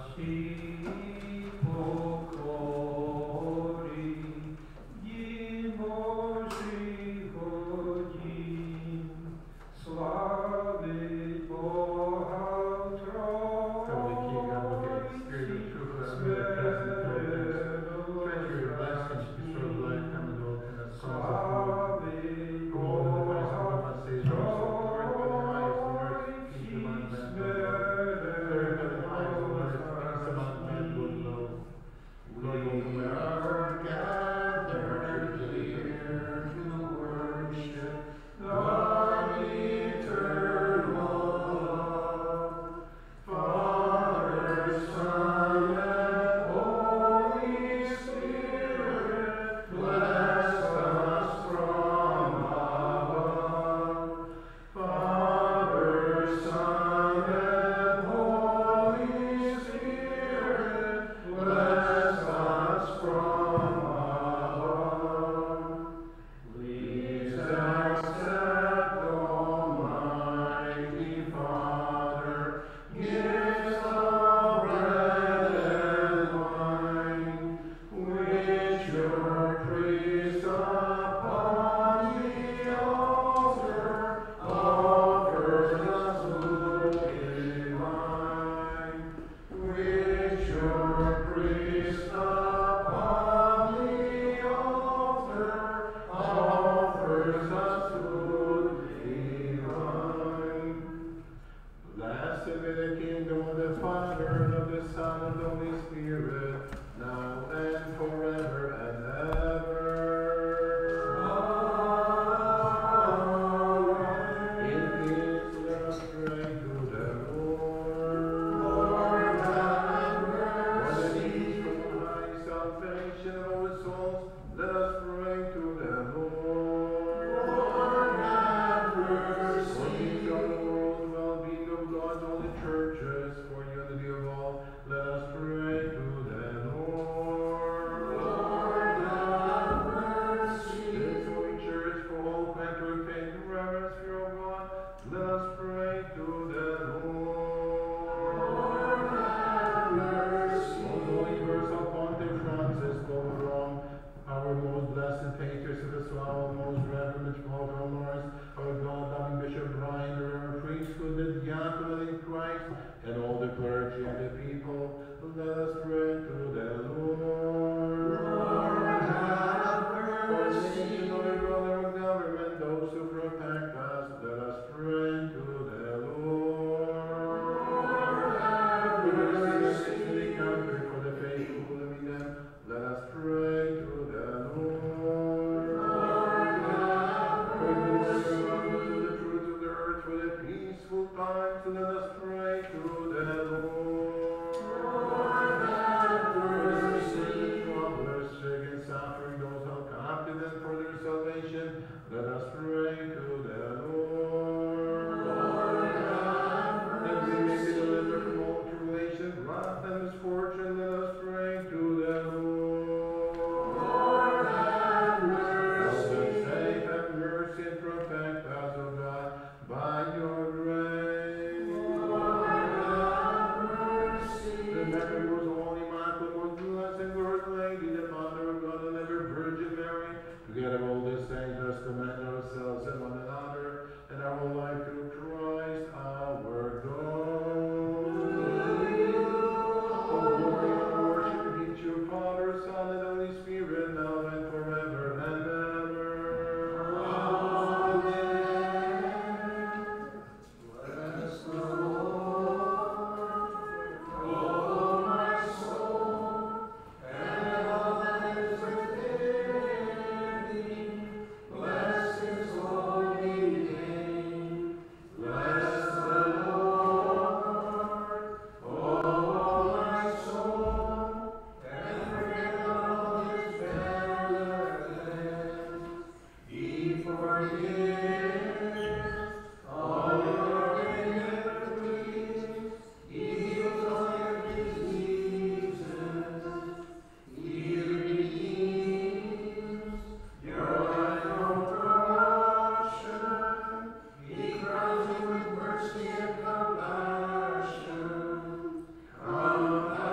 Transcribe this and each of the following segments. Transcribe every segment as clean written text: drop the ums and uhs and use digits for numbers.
Come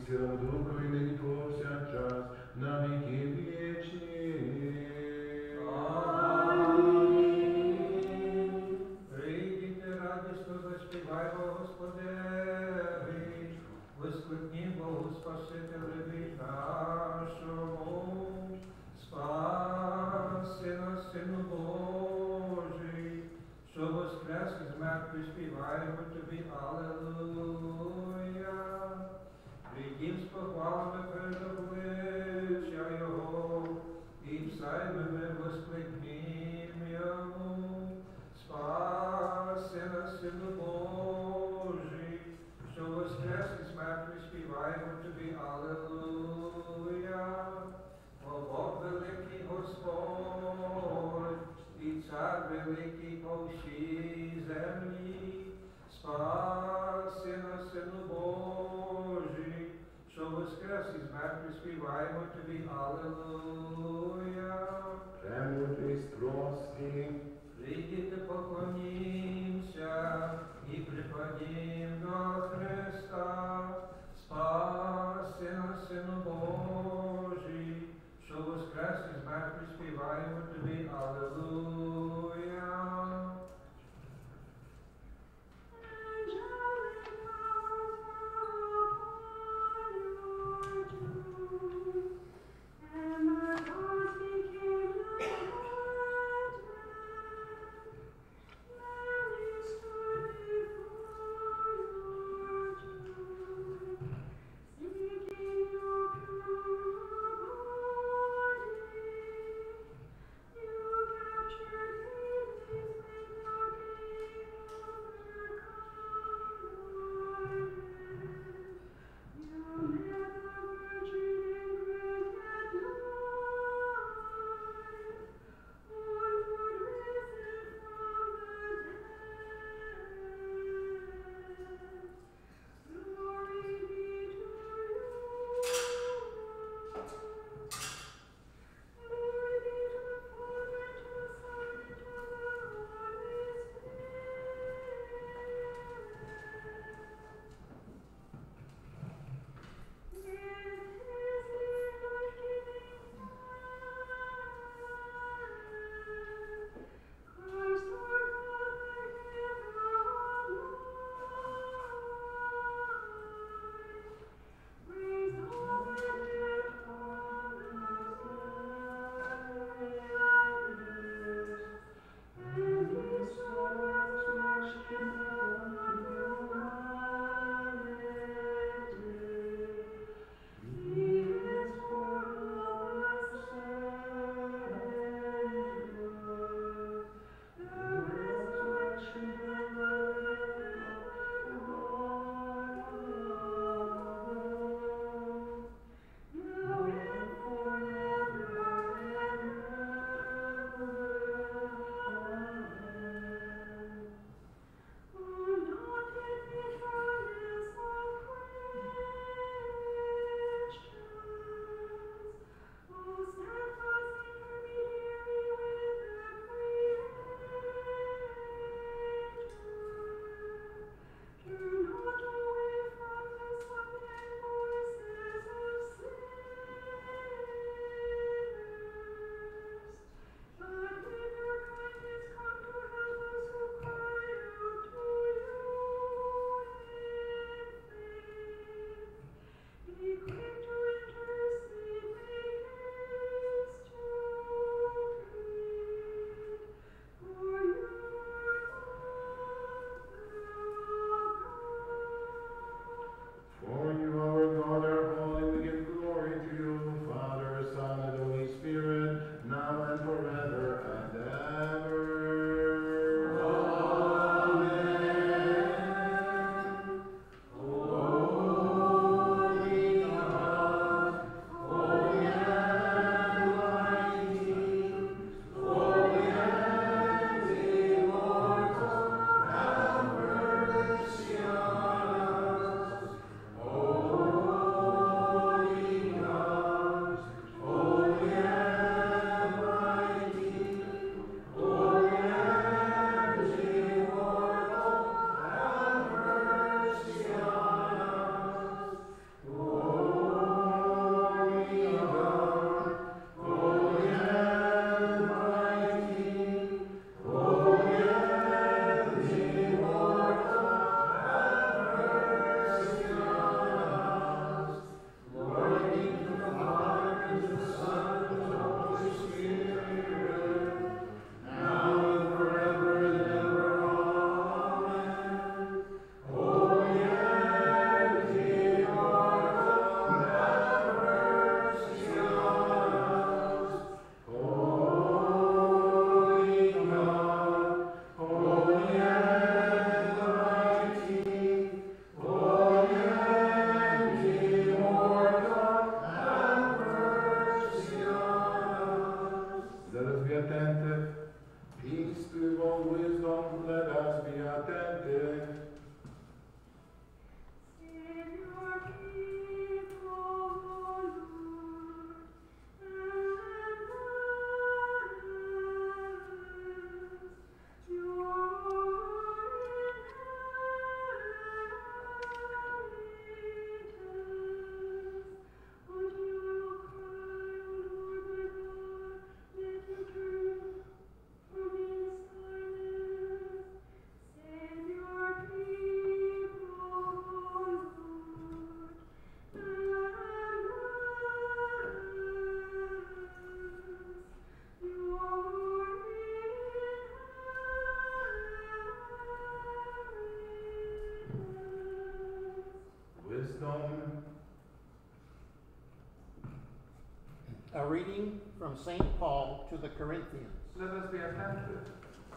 Святому Духу, і нині повсякчас, на віки вічні. Амінь. Прийдіть радісно, заспіваймо Господеві, воскликнімо Богу Спасителеві нашому. Спаси нас, Сину Божий, що воскрес із мертвих, співаємо Тобі, Алелуя. Прийдім з похвалами перед обличчя Його, і псальмами воскликнім Йому. Спаси нас, Сину Божий, що воскрес із мертвих, співаємо Тобі, Алелуя. О Бог великий Господь, і Цар великий по всій землі. Спаси нас, Сину Божий, що воскрес із мертвих, співаємо Тобі, Алелуя. Премудрість прості, Прийдіте, поклонімся і припадім до Христа. Спаси нас, Сину Божий, що воскрес із мертвих, співаємо Тобі, Алелуя. A reading from St. Paul to the Corinthians. Let us be attentive.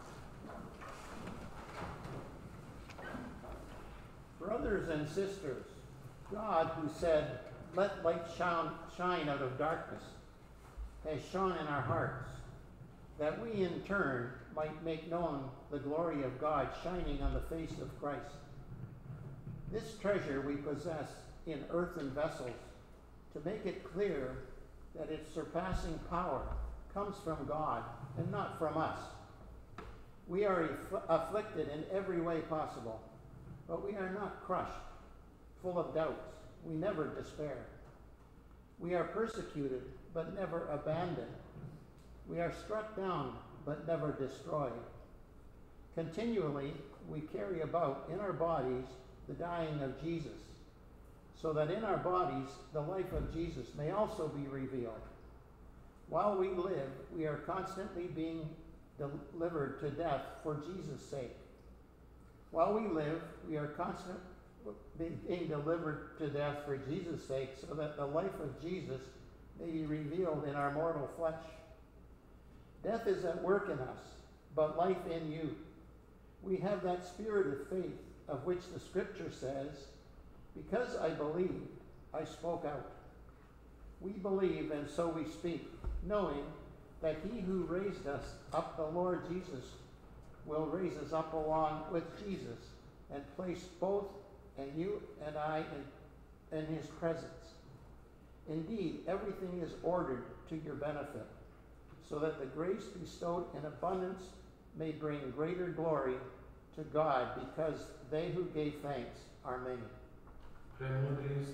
Brothers and sisters, God, who said, "Let light shine out of darkness," has shone in our hearts, that we in turn might make known the glory of God shining on the face of Christ. This treasure we possess in earthen vessels, to make it clear that its surpassing power comes from God and not from us. We are afflicted in every way possible, but we are not crushed. Full of doubts, we never despair. We are persecuted, but never abandoned. We are struck down, but never destroyed. Continually, we carry about in our bodies the dying of Jesus, so that in our bodies the life of Jesus may also be revealed. While we live, we are constantly being delivered to death for Jesus' sake. While we live, we are constantly being delivered to death for Jesus' sake, so that the life of Jesus may be revealed in our mortal flesh. Death is at work in us, but life in you. We have that spirit of faith of which the scripture says, "Because I believed, I spoke out." We believe, and so we speak, knowing that he who raised us up, the Lord Jesus, will raise us up along with Jesus and place both and you and I in his presence. Indeed, everything is ordered to your benefit, so that the grace bestowed in abundance may bring greater glory to God, because they who gave thanks are many. Premudrist.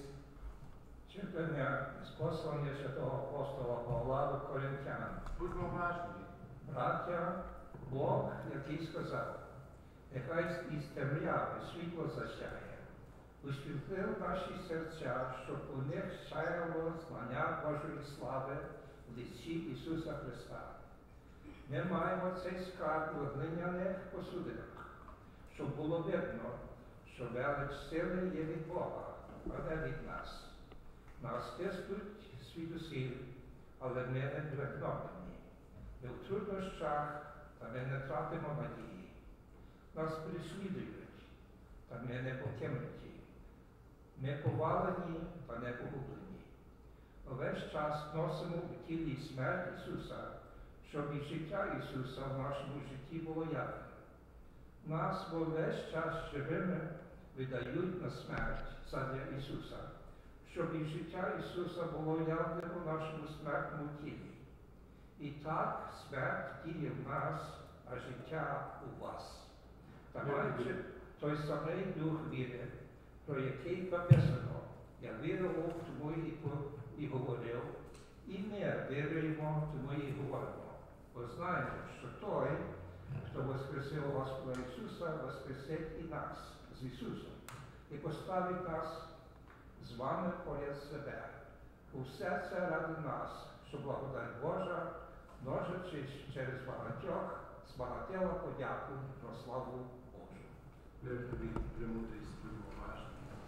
Čitanje iz poslanja svetog apostola Pavla do Korintjan. Будьмо уважні. Браття, Бог, який сказав, нехай із темряви світло засяє, усвітлив наші серця, щоб у них сяяло знання Божої слави в лиці Ісуса Христа. Ми маємо цей скарб у глиняних посудинах, щоб було видно, що велич сили є від Бога, а не від нас. Нас тиснуть звідусіль, але ми не пригноблені. Ми в труднощах, та ми не тратимо надії. Нас переслідують, та ми не покинуті. Ми повалені, та не погублені. Весь час носимо у тілі смерть Ісуса, щоб і життя Ісуса в нашому житті було явне. Нас бо весь час живими видають на смерть задля Ісуса, щоб і життя Ісуса було явне у нашому смертному тілі. І так смерть діє в нас, а життя у вас. Та маючи той самий дух віри, про який написано, я вірував, тому і говорив, і ми віруємо, тому і говоримо. Бо знаємо, що той, хто воскресив Господа Ісуса, воскресить і нас з Ісусом, і поставить нас з вами поряд себе. Усе це ради нас, що благодать Божа, множачись через багатьох, збагатила подяку про славу Божу. Лептобі премудрість, будьмо уважні.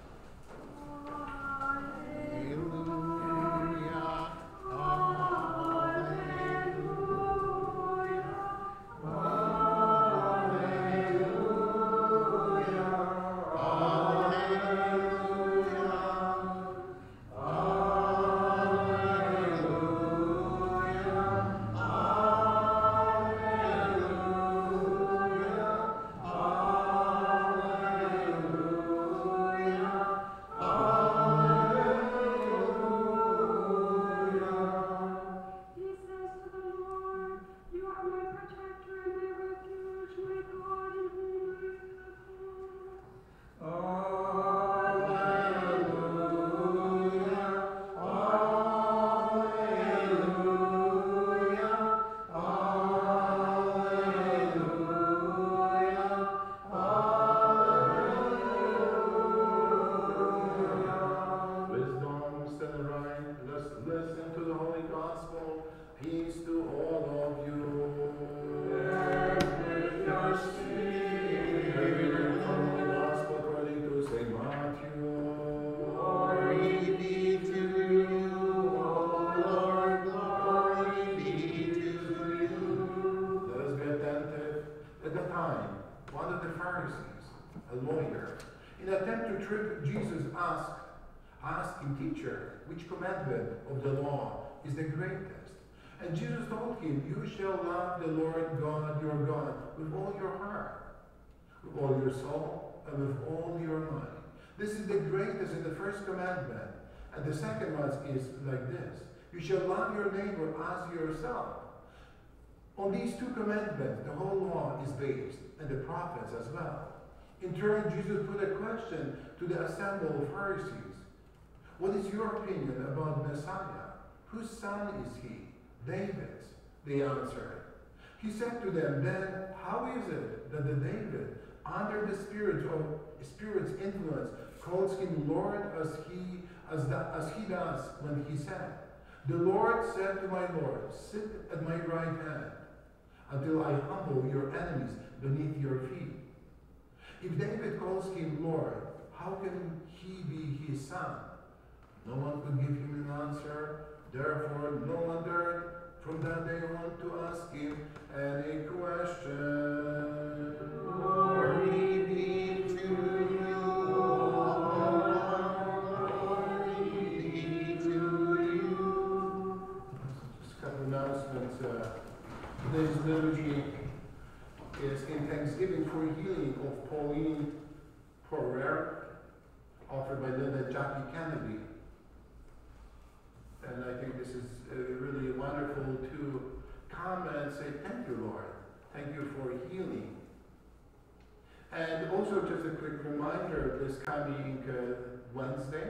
Аллилуйя, аллилуйя, Alleluia. asking, teacher, which commandment of the law is the greatest? And Jesus told him, you shall love the Lord God, your God, with all your heart, with all your soul, and with all your mind. This is the greatest and the first commandment. And the second one is like this. You shall love your neighbor as yourself. On these two commandments, the whole law is based, and the prophets as well. In turn, Jesus put a question to the assembled Pharisees. What is your opinion about Messiah? Whose son is he? David's, they answered. He said to them, then how is it that the David, under the Spirit's influence, calls him Lord as he does when he said, the Lord said to my Lord, sit at my right hand until I humble your enemies beneath your feet. If David calls him Lord, how can he be his son? No one could give him an answer. Therefore, no one dared from that day on to ask him any question. Glory be to you, glory be to you. Just a couple of announcements. Today's liturgy is in thanksgiving for healing of Pauline Poirier, offered by Linda Jackie Kennedy. And I think this is really wonderful to come and say, thank you, Lord. Thank you for healing. And also just a quick reminder, this coming Wednesday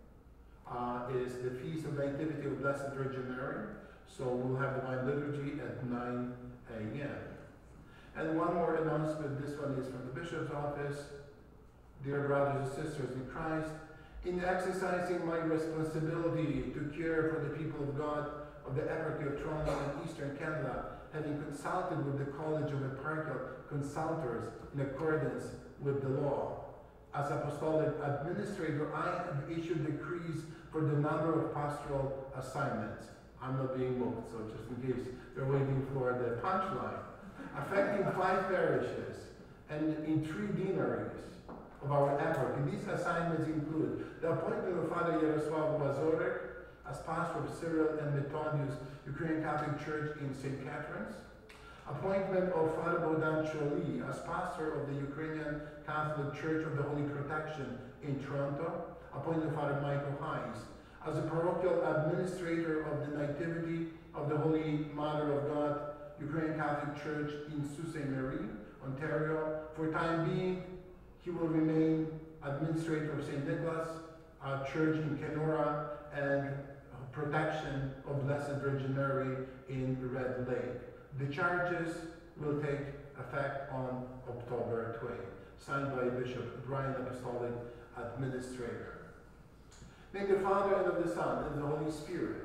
is the Feast of Nativity of Blessed Virgin Mary. So we'll have Divine Liturgy at 9 a.m. And one more announcement, this one is from the Bishop's Office. Dear brothers and sisters in Christ, in exercising my responsibility to care for the people of God of the Eparchy of Toronto and Eastern Canada, having consulted with the College of Eparchial Consultors in accordance with the law. As Apostolic Administrator, I have issued decrees for the number of pastoral assignments. I'm not being moved, so just in case you're waiting for the punchline. Affecting 5 parishes and in 3 deaneries of our epoch. These assignments include the appointment of Father Yaroslav Wazorek as pastor of Cyril and Methodius Ukrainian Catholic Church in St. Catherine's, appointment of Father Bogdan Choli as pastor of the Ukrainian Catholic Church of the Holy Protection in Toronto, appointment of Father Michael Hayes as a parochial administrator of the Nativity of the Holy Mother of God Ukrainian Catholic Church in Sault Ste. Marie, Ontario. For time being, he will remain administrator of St. Nicholas Church in Kenora and protection of Blessed Virgin Mary in Red Lake. The charges will take effect on October 20. Signed by Bishop Brian, Apostolic Administrator. Name the Father and of the Son and the Holy Spirit.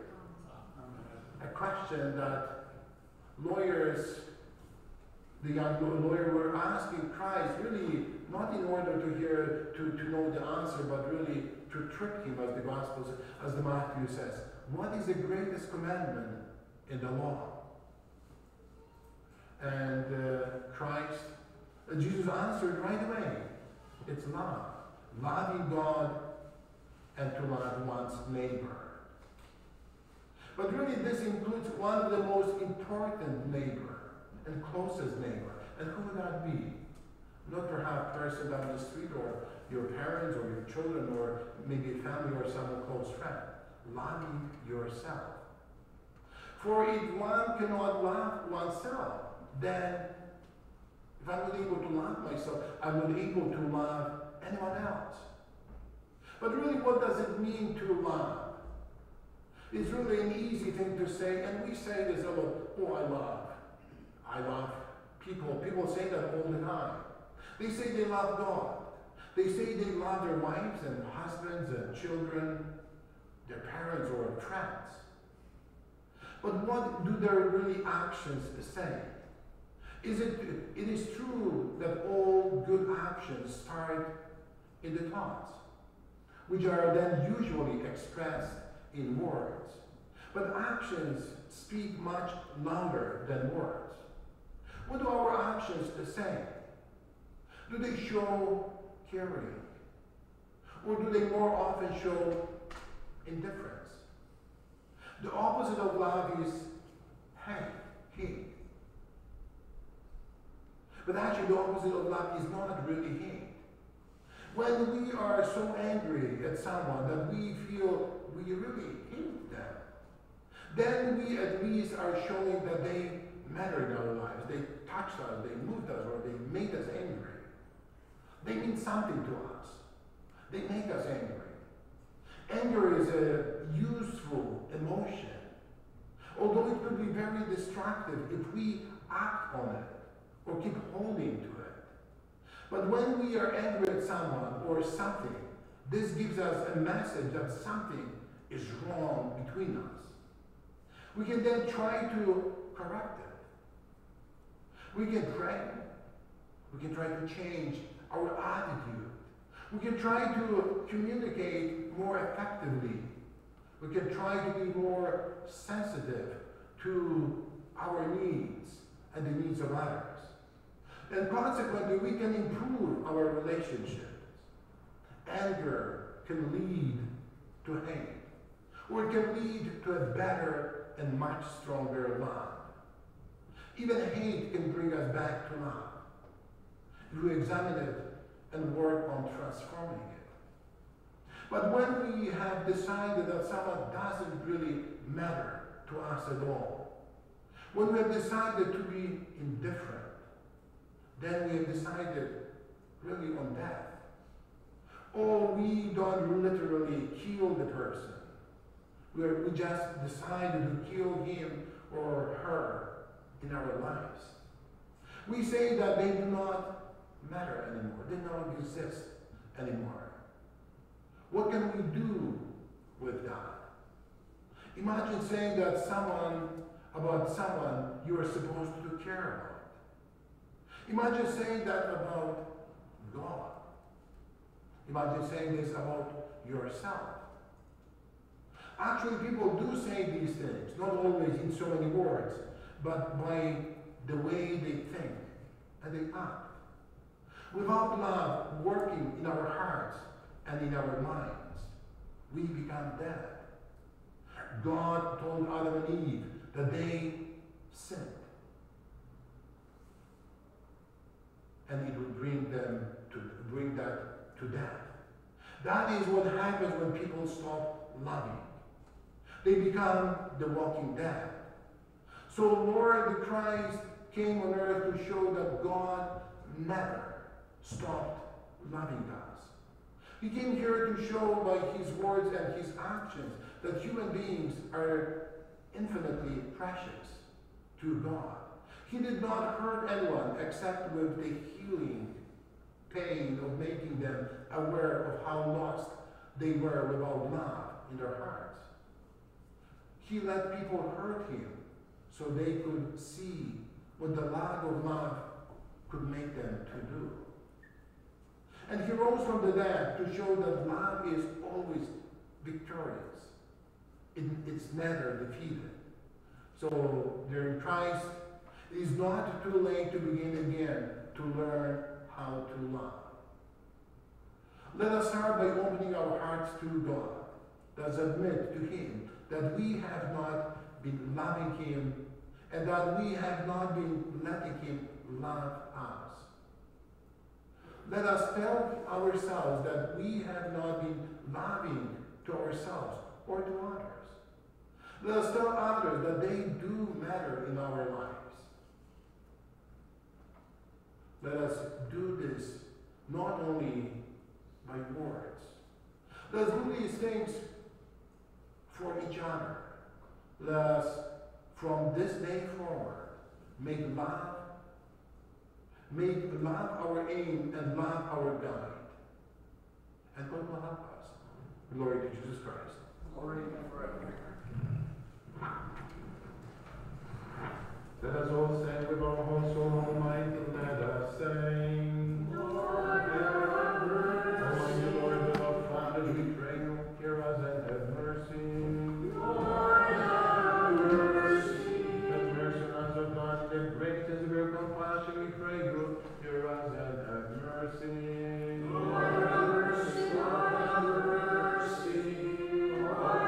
A question that lawyers, the young lawyer, were asking Christ, really not in order to hear, to know the answer, but really to trick him, as the Gospels, as the Matthew says. What is the greatest commandment in the law? And Jesus answered right away. It's love. Loving God and to love one's neighbor. But really this includes one of the most important neighbor and closest neighbor. And who would that be? Not perhaps a person down the street or your parents or your children or maybe a family or some close friend. Loving yourself. For if one cannot love oneself, then if I'm not able to love myself, I'm not able to love anyone else. But really, what does it mean to love? It's really an easy thing to say, and we say this a lot. Oh, I love people. People say that all the time. They say they love God. They say they love their wives and husbands and children, their parents or friends. But what do their really actions say? It is true that all good actions start in the thoughts, which are then usually expressed in words. But actions speak much louder than words. What do our actions say? Do they show caring? Or do they more often show indifference. The opposite of love is hate. But actually the opposite of love is not really hate. When we are so angry at someone that we feel we really hate them, then we at least are showing that they matter in our lives. They touched us, they moved us, or they made us angry. They mean something to us. They make us angry. Anger is a useful emotion, although it could be very destructive if we act on it or keep holding to it. But when we are angry at someone or something, this gives us a message that something is wrong between us. We can then try to correct it. We can pray. We can try to change our attitude. We can try to communicate more effectively. We can try to be more sensitive to our needs and the needs of others. And consequently, we can improve our relationships. Anger can lead to hate, or it can lead to a better and much stronger love. Even hate can bring us back to love if we examine it and work on transforming it. But when we have decided that someone doesn't really matter to us at all, when we have decided to be indifferent, then we have decided really on death. Or we don't literally kill the person. We just decided to kill him or her in our lives. We say that they do not matter anymore. They don't exist anymore. What can we do with that? Imagine saying that about someone you are supposed to care about. Imagine saying that about God. Imagine saying this about yourself. Actually, people do say these things, not always in so many words, but by the way they think and they act. Without love working in our hearts and in our minds, we become dead. God told Adam and Eve that they sinned, and it would bring that to death. That is what happens when people stop loving. They become the walking dead. So Lord Christ came on earth to show that God never stopped loving us. He came here to show by his words and his actions that human beings are infinitely precious to God. He did not hurt anyone except with the healing pain of making them aware of how lost they were without love in their hearts. He let people hurt him so they could see what the lack of love could make them to do. And he rose from the dead to show that love is always victorious. It's never defeated. So during Christ, it is not too late to begin again to learn how to love. Let us start by opening our hearts to God. Let's admit to him that we have not been loving him and that we have not been letting him love us. Let us tell ourselves that we have not been loving to ourselves or to others. Let us tell others that they do matter in our lives. Let us do this not only by words. Let us do these things for each other. Let us, from this day forward, make love our aim and love our guide. And God will help us. Glory to Jesus Christ. Glory forever. Let us all sing with our whole soul, Almighty. Let us sing. Lord, have mercy. Almighty Lord, beloved Father, we pray you, hear us and have mercy. Lord, have mercy. Have mercy on us, O God, in the greatness of your compassion, we pray you, hear us and have mercy. Lord, have mercy. Lord, have mercy. Lord,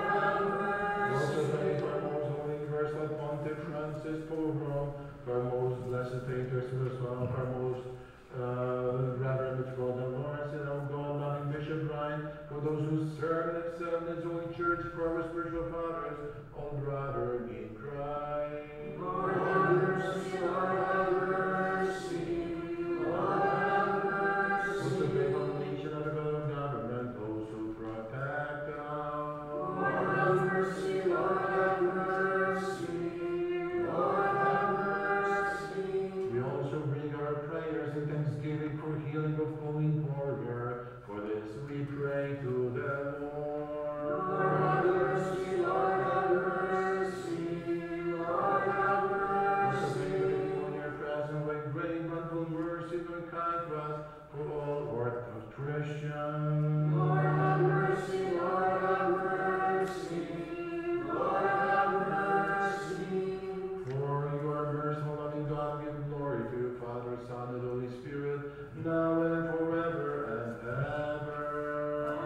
for our spiritual fathers, all brethren in Christ. Lord have mercy, Lord have mercy, Lord have mercy. Most of the foundation of the government, those who protect us. Lord have mercy, Lord have mercy, Lord have mercy. We also bring our prayers in thanksgiving for healing of Pauline Porter. For this we pray to the Lord. Lord have mercy, Lord have mercy, Lord have mercy. On your presence, by great wonderful mercy, and kind to us, for all Orthodox Christians. Lord have mercy, Lord have mercy, Lord have mercy. For you are merciful, loving God, give glory to your Father, Son, and Holy Spirit, now and forever and ever.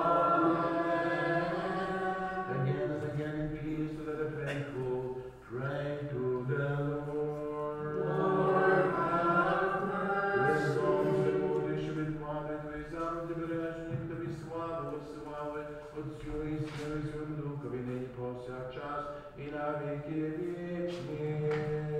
Amen. Again and again in peace, let the faithful pray to the Lord. Lord have mercy. Отцю і Сину і Святому Духові, нині повсякчас і на віки вічні.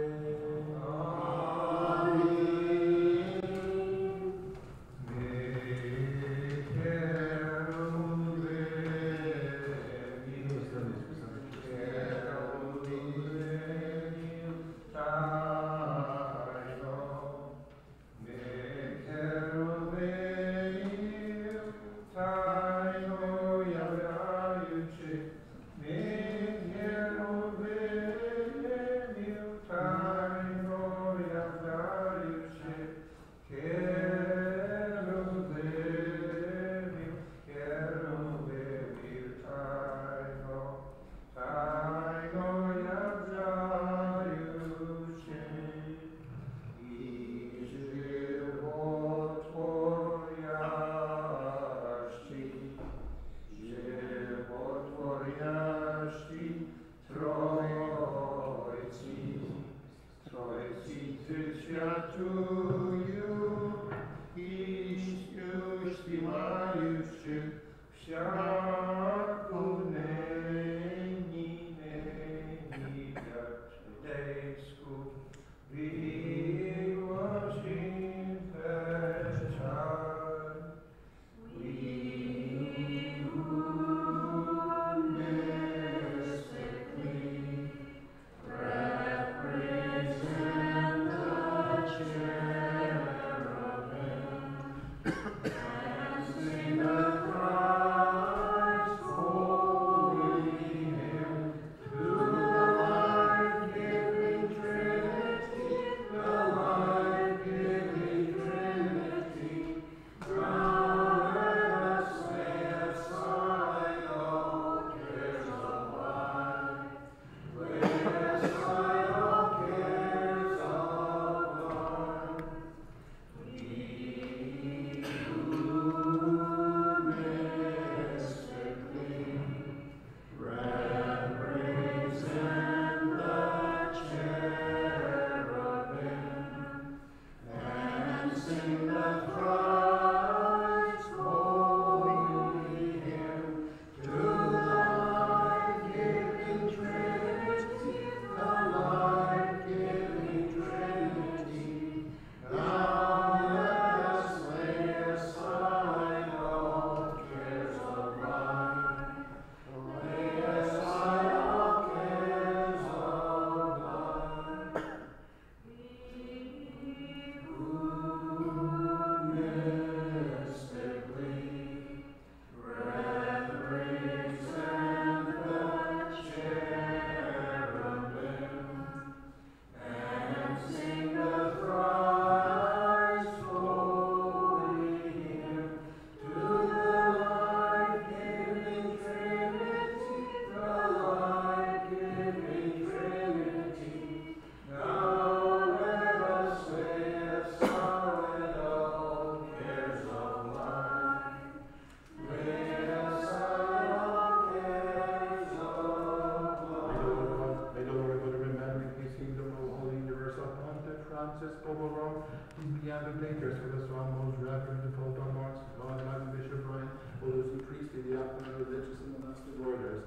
Undertakers for the strong, most reverend and Pope Marks, God, Bishop Brian, all those who priest, the diaconate, religious and monastic orders,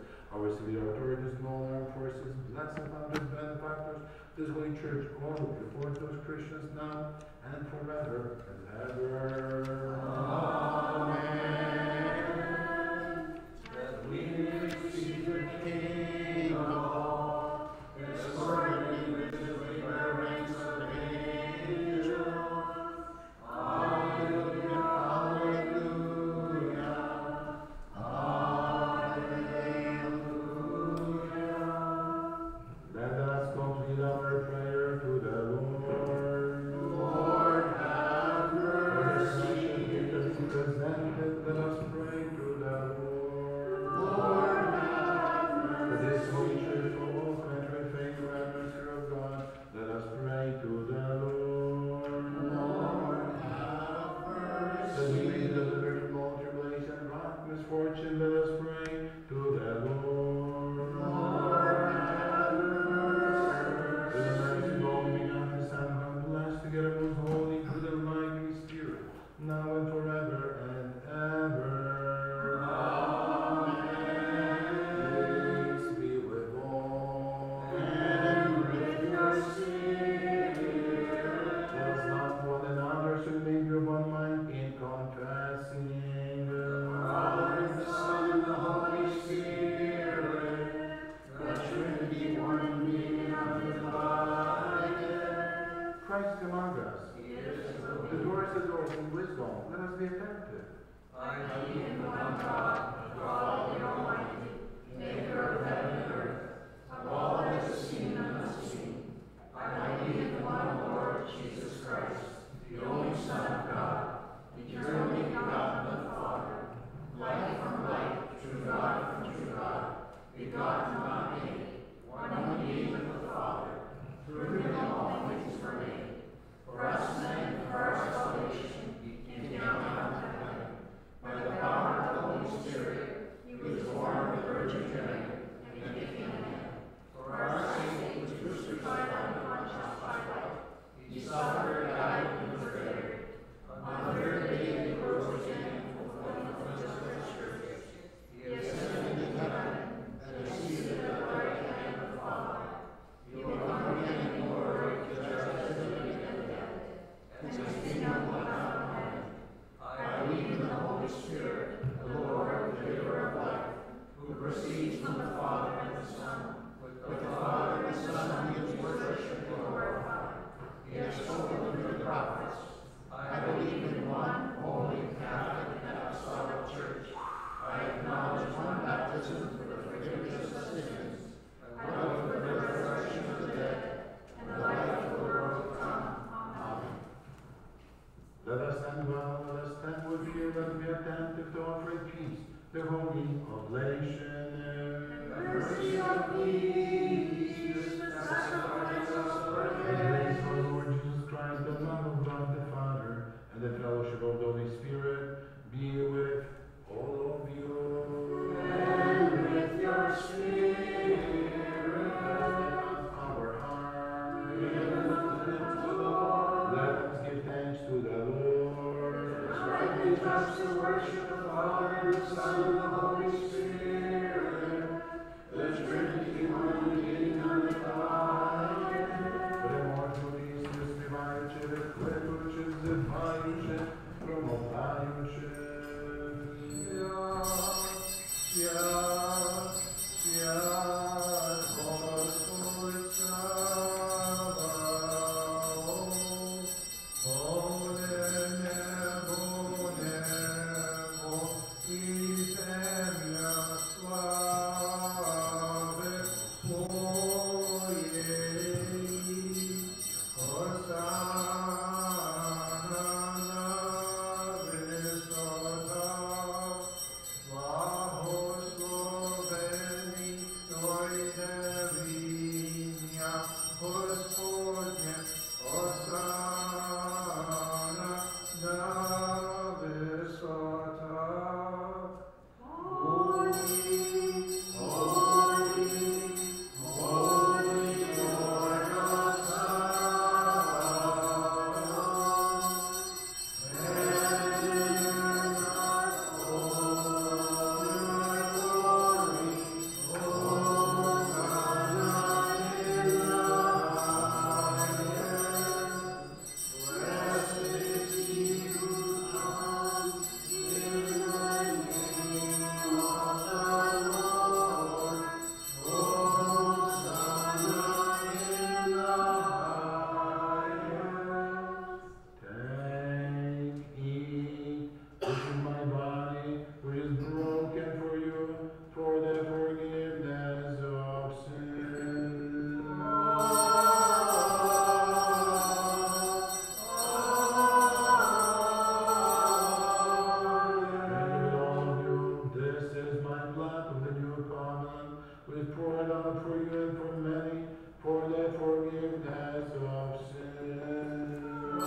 civil authorities and all armed forces, bless the founders, benefactors, this holy church, all of the Orthodox Christians now and forever and ever. Amen. That we may receive the kingdom, escorted invisibly by ranks of angels. Hallelujah, hallelujah, hallelujah. Let us complete our prayer to the Lord. Lord, have mercy. Presented, let us pray to the Lord. Lord, have For this mercy. holy church, for all country, faith, and mercy of God, let us pray to the Lord. Lord, have That we may mercy. be delivered from all tribulation, wrath, misfortune, let us pray to the Lord. Lord, have mercy. With the mercy of all begotten Son, God bless together most holy, good and mighty Spirit, now and forever and ever. Amen. Peace be with all. And with your spirit. Let us love one another, so we may be of one mind in confessing. Father, the Son, and the Holy Spirit, the Trinity, one being undivided. Christ among us. The doors of doors in wisdom. Let us be attentive. I believe in one God, God the Almighty, maker of heaven and earth, of all that is seen and unseen. I believe in one Lord Jesus Christ, the only Son of God, eternally begotten of the Father, light from light, true God from true God, begotten, not made, one being with the Father. Through him all things were made. For us men, for our salvation, he came down from heaven. By the power of the Holy Spirit, he was born of the Virgin Mary and became man. For our sake, he was crucified under Pontius Pilate. He suffered, died, and was buried. On the third day, he rose again, fulfilling the Scriptures. He ascended into heaven and is seated at the right hand of the Father. He will come again in glory to judge the living and the dead, and his kingdom will have no end. I believe in the Holy Spirit, the Lord, the giver of life, who proceeds from the Father and the Son. With the Father and the Son, he is worshipped and glorified. He has spoken through the prophets. I believe in one holy, Catholic, and Apostolic Church. I acknowledge one baptism for the forgiveness of sins. I hope for the resurrection of the dead and the life of the world to come. Amen. Let us stand well, let us stand with you, let us be attentive to offer in peace the holy oblation. God for you and for many, for the forgiveness of sins.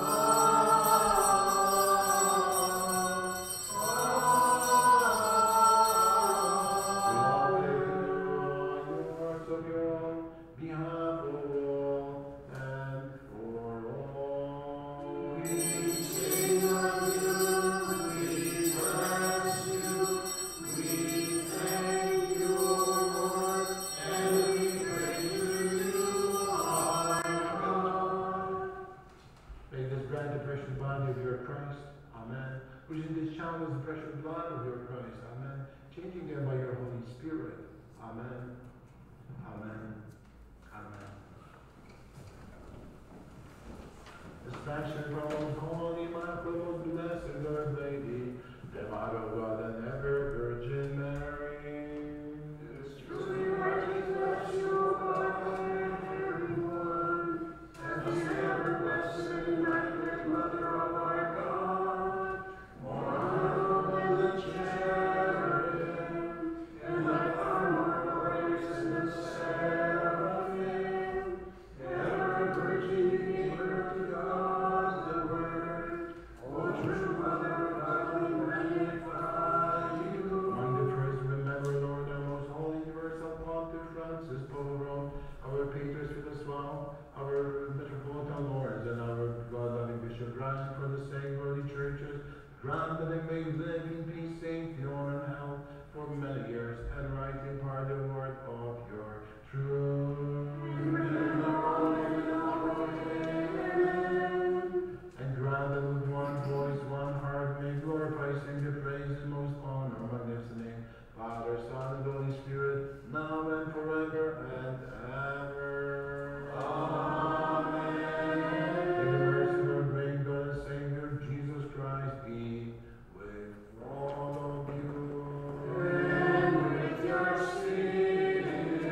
Changing them by your Holy Spirit. Amen. Amen. Amen. Especially from Holy Immaculate Blessed Our Lady, the Mother of God and ever Virgin Mary. It's truly right to bless you, everyone, and the ever blessed Immaculate Mother of our God, more honorable than the cherubim, and like far more glorious than the seraphim, ever Virgin gave birth to God the Word. O true Mother of God, we magnify you. Among the first, remember, Lord, our most holy universal Pontiff Francis, Pope of Rome, our Peter Philosophe, our Metropolitan Lords, and our God-loving Bishop Grant, for the sake of the churches, grant that they may live in peace, safety, honor, and health for many years, and right in part the word of your truth. And grant that with one voice, one heart, may glorify, sing the praise and most honor, magnificent name, Father, Son, and Holy Spirit, now and forever and ever. Amen. May the mercy of our great God and Savior, Jesus Christ, be with all of you. And with your spirit.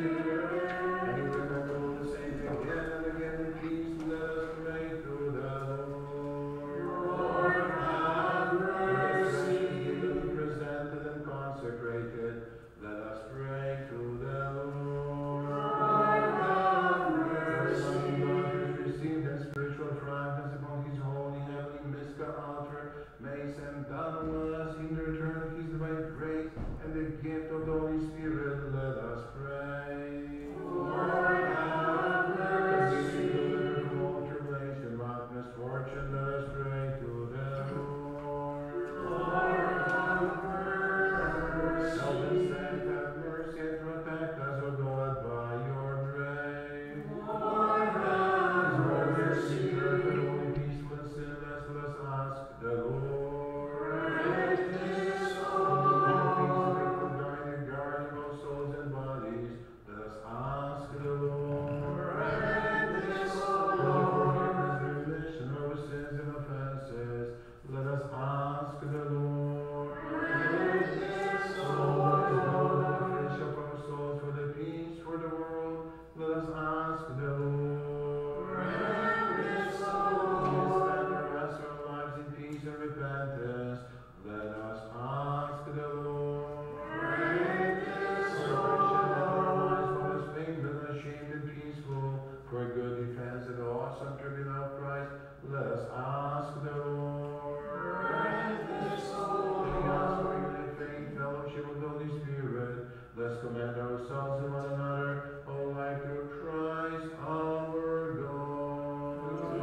And remember all the saints again and again in peace, let us pray to the Lord. Lord, have mercy. Presented and consecrated, let us pray to the Lord. Lord, have mercy. God has received and spiritual fragrance upon his holy heavenly mystical altar, may send down on us in return his divine grace and the gift of the Holy Spirit. Let us pray. Lord, have mercy. Deliver from all tribulation, wrath, misfortune, let us pray to the Lord. Lord, have mercy. Help us and have mercy and protect us, O God, by your grace. Lord, have mercy. Perfect, holy, peaceful, and sinless, let us ask the Lord. Grant this, O Lord. Peace, faithful guiding, guardian of all souls and bodies, let us ask the Lord. Grant this, O Lord. Forgiveness, remission of our sins and offenses, let us ask the Lord. Grant this, O Lord. The finish of our souls, for the peace, for the world, let us ask the Lord. Grant this, O Lord. Spend the rest of our lives in peace and repentance, let us ask the Lord. Grant this, O Lord. Our lives, what is blameless, unashamed, and peaceful, for a good defense of the awesome tribunal of Christ, let us ask the Lord. Grant this, O Lord. Letting us for unity, faith, fellowship with the Holy Spirit, let's commend ourselves and one another, all life to Christ our God.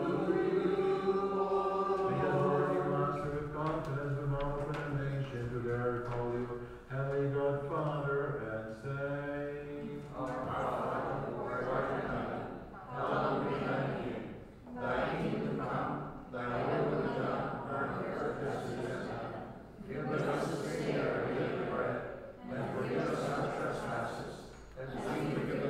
May the Lord you answer with confidence with all open nation to dare call you, Heavenly God, Father, and say, Our Father, who art in heaven, hallowed be thy name. Thy kingdom come, thy will be done on earth as it is in heaven. Give us this day our daily bread, and forgive us our trespasses, as we forgive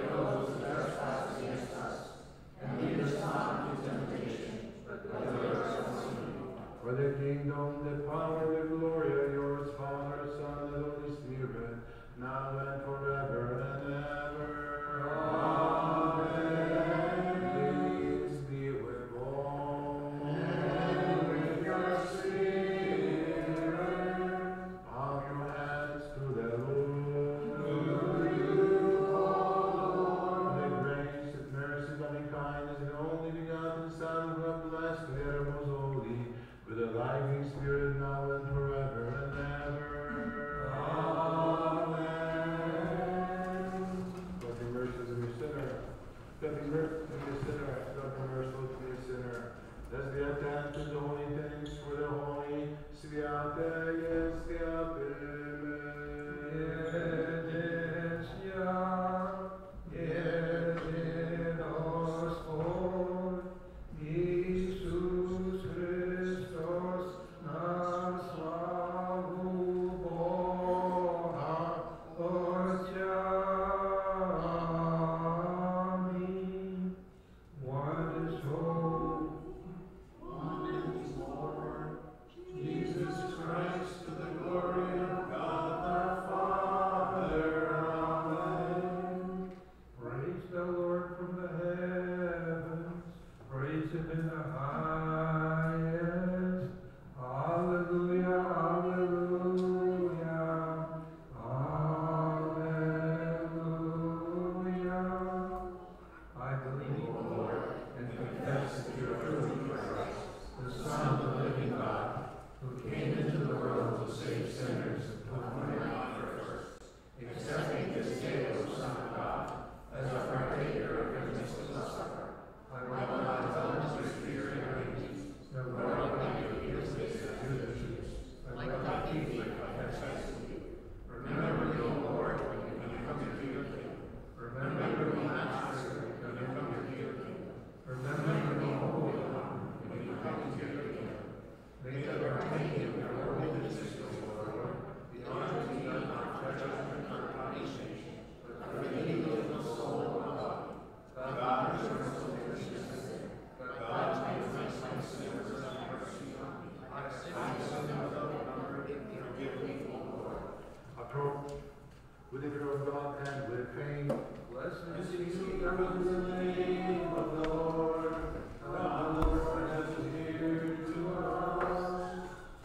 Blessed Blessed is is he he who who comes comes in the name of the Lord. The Lord has appeared to us.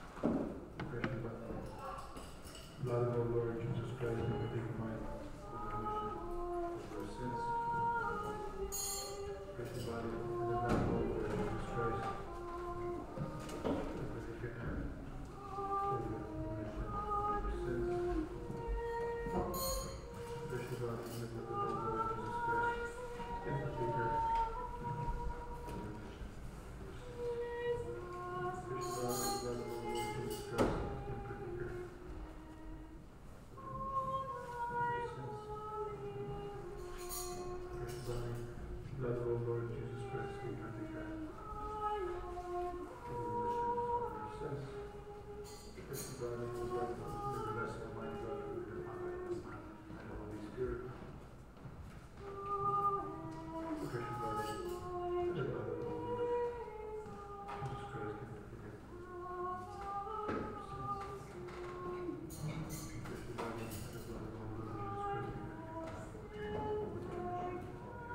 Blood of our Lord Jesus Christ, we take my for sins. Precious body and the blood of our Lord Jesus Christ. Precious body and the blood of our Lord Jesus Christ. And the figure. Precious body and the blood of our Lord Jesus Christ. Blood of our Lord Jesus Christ, we can be good. For the remission of our sins. Precious blood of the blood of the blessed Almighty God, who is the Father, and the Son, and the Holy Spirit. The precious blood of the blood of our Lord Jesus Christ, can be good. Precious blood of the blood of our Lord Jesus Christ, we can be good.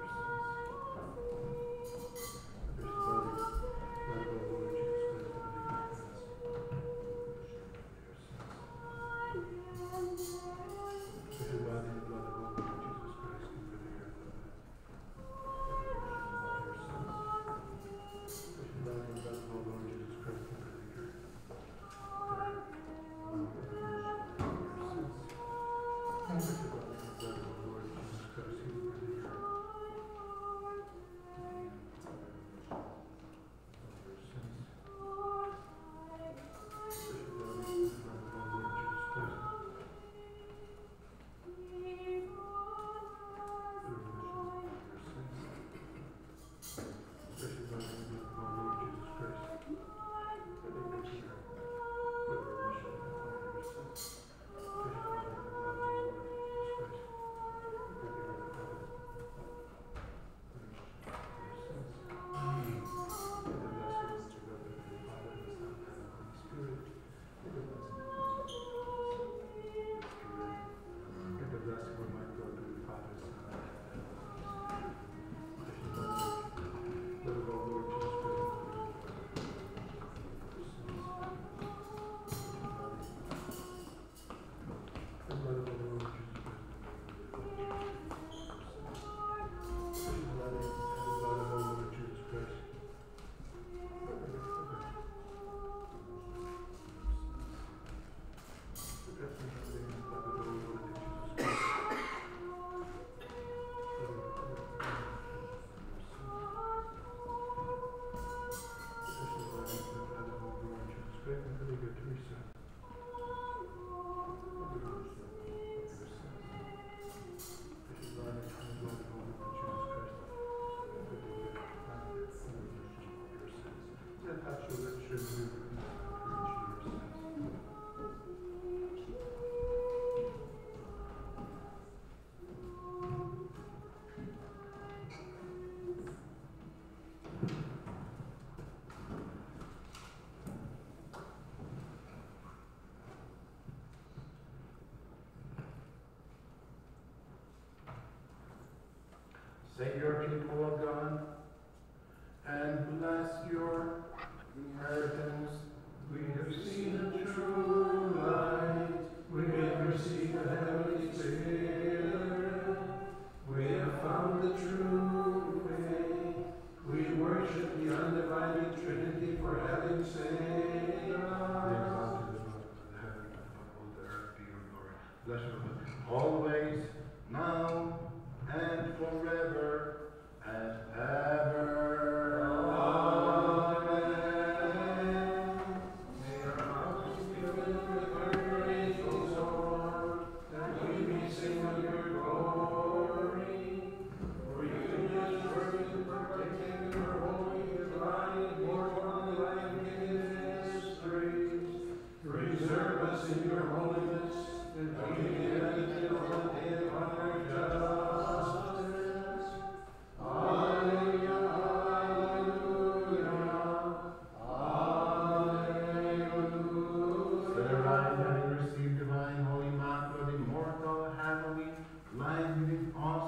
Save your people, O God, and bless your inheritance. We have seen a true light. We have received the heavenly Spirit. We have found the true faith. We worship the undivided Trinity for having saved us. Bless you, always, now, and forever, and ever. Amen. May our mouths be filled with your praise, Lord, that we may sing of your glory. For you just worthy to partake in your holy, divine, immortal, and life-giving mysteries. Preserve us in your holiness, that we may meditate on the day of our justice. Alleluia.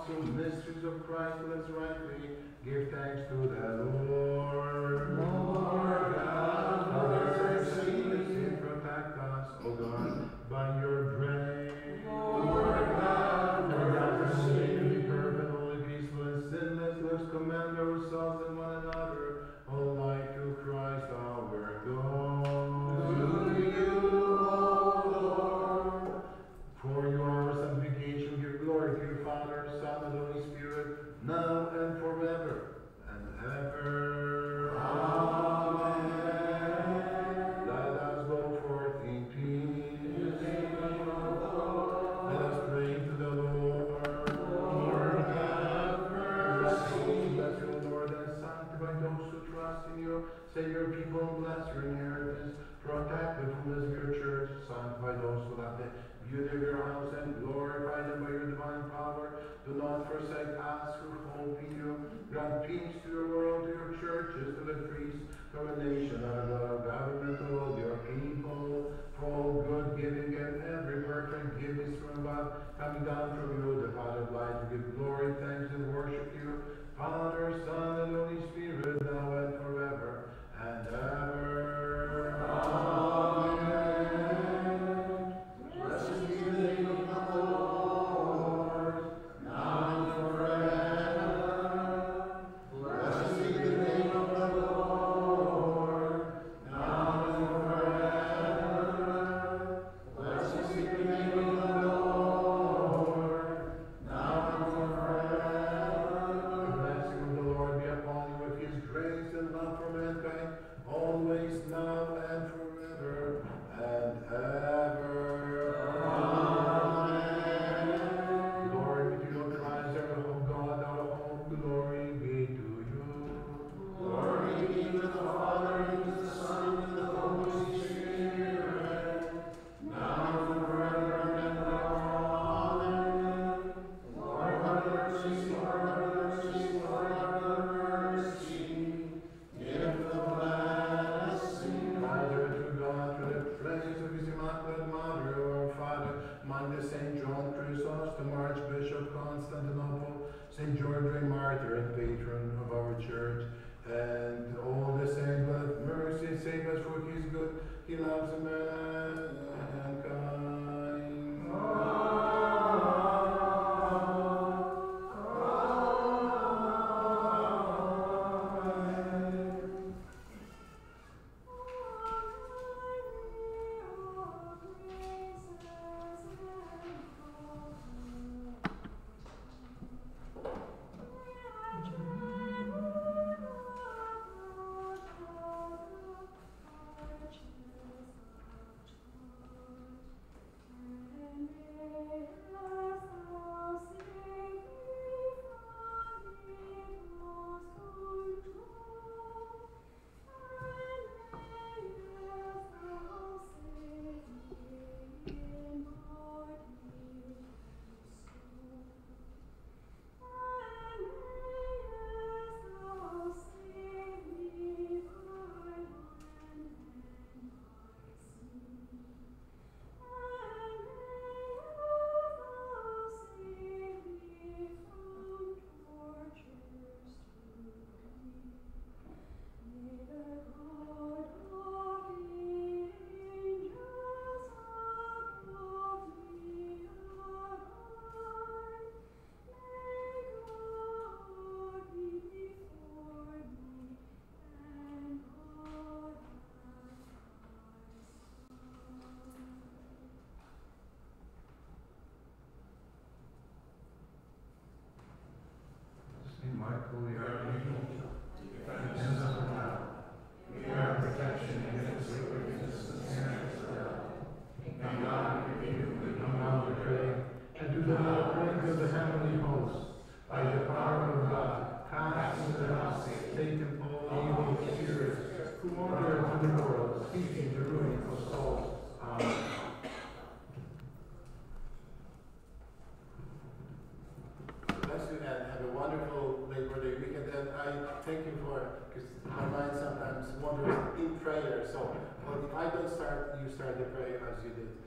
awesome mysteries of Christ, let us rightly give thanks to the Lord. Lord God, Lord, protect us, O God, by your grace. Lord God, Lord God, for the sake of the perfect, holy, peaceful, and sinless, let us commend ourselves and one another alike to Christ our God. to you, O Lord. For your sanctification, give glory to your Father, Son, and Holy Spirit, now and forever and ever. Amen. Let us go forth in peace. Let us pray to the Lord. Lord, have mercy. Bless you, Lord, and sanctify those who trust in you. Save your people, bless your inheritance. Protect the fullness of your church. Sanctify those who love the beauty of your house and glorify them by your divine power. Do not forsake us who hope in you. Grant peace to your world, to your churches, to the priests, to our nation, and to our government, to all your people. For all good giving and every perfect gift is from above, coming down from you, the Father of light, to give glory, thanks, and worship you, Father, Son, and Holy Spirit, now and forever and ever. Amen. Blessed be the name of the Lord, now and forever. Blessed be the name of the Lord, now and forever. Blessed be the name of the Lord, now and forever. The blessing of the Lord be upon you with his grace and love for mankind, always, now, and forever and ever. Amen. Glory be to you, Christ, our hope, God, our hope, glory be to you. Glory be to the Father, and to the Son, and to the Holy Spirit, now and forever and ever. Amen. Lord, have mercy, Lord, have mercy, Lord, have mercy. Give the blessing. Father, to God, to the praise of his Immaculate Mother, our Father, mind the Saint John Chrysostom, Archbishop Constantinople, Saint George the Martyr and patron of our church, and all the saints, have mercy, save us for his good. He loves mankind. Saint Michael, the Archangel, defend us from now. Be our protection against the wickedness and snares of hell. May God give you the Now we pray, and to the prince of the heavenly host, by the power of God, cast into hell Satan, all evil spirits, who wander into the world, seeking the ruin of souls. Amen. Bless you and have a wonderful Labor Day weekend. And I thank you for, because my mind sometimes wanders in prayer. So if I don't start, you start the prayer as you did.